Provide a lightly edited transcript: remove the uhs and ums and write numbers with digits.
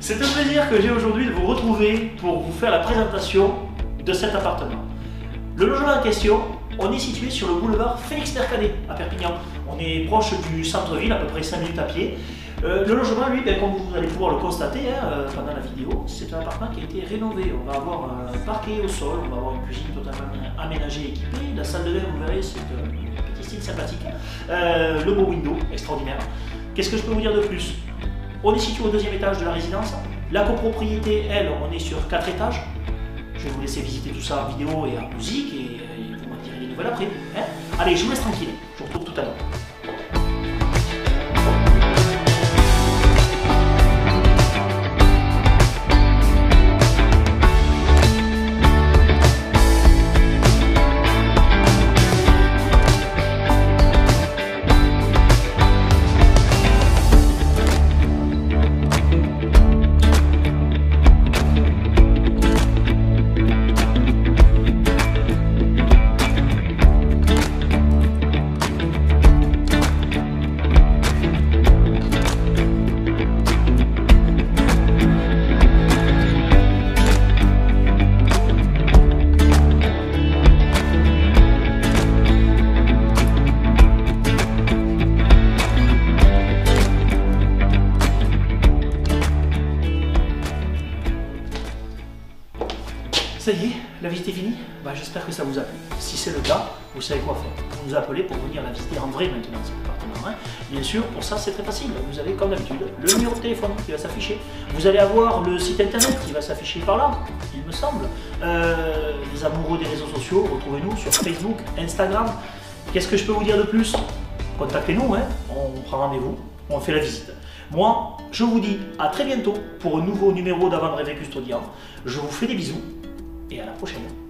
C'est un plaisir que j'ai aujourd'hui de vous retrouver pour vous faire la présentation de cet appartement. Le logement en question, on est situé sur le boulevard Félix-Mercadet à Perpignan. On est proche du centre-ville, à peu près 5 minutes à pied. Le logement, lui, comme vous allez pouvoir le constater pendant la vidéo, c'est un appartement qui a été rénové. On va avoir un parquet au sol, on va avoir une cuisine totalement aménagée et équipée. La salle de bain, vous verrez, c'est un petit style sympathique. Le beau window, extraordinaire. Qu'est-ce que je peux vous dire de plus? On est situé au 2e étage de la résidence. La copropriété, elle, on est sur 4 étages. Je vais vous laisser visiter tout ça en vidéo et en musique et vous m'en direz des nouvelles après. Hein? Allez, je vous laisse tranquille. Je vous retrouve tout à l'heure. Ça y est, la visite est finie. J'espère que ça vous a plu. Si c'est le cas, vous savez quoi faire. Vous nous appelez pour venir la visiter en vrai maintenant, cet appartement. Bien sûr, pour ça c'est très facile. Vous avez comme d'habitude le numéro de téléphone qui va s'afficher. Vous allez avoir le site internet qui va s'afficher par là, il me semble. Les amoureux des réseaux sociaux, retrouvez-nous sur Facebook, Instagram. Qu'est-ce que je peux vous dire de plus? Contactez-nous, on prend rendez-vous, on fait la visite. Moi, je vous dis à très bientôt pour un nouveau numéro d'Avant de Rêver Custodian. Je vous fais des bisous. Et à la prochaine.